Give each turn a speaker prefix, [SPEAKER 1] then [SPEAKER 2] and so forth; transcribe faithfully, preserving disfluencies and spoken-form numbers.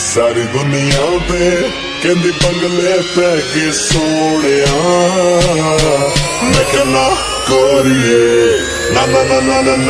[SPEAKER 1] सारी दुनिया पे कहंदी बंगले पै के सोनिया मैं कहना गोरिए ना ना ना ना ना